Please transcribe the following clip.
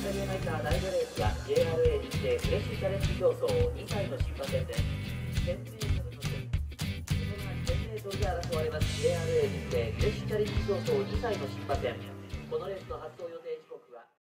かり描いた第5レースが JRA 日程フレッシュチャレンジ競争2歳の出馬戦です。1000mで争われます JRA 日程フレッシュチャレンジ競争2歳の出馬戦。このレースの発走予定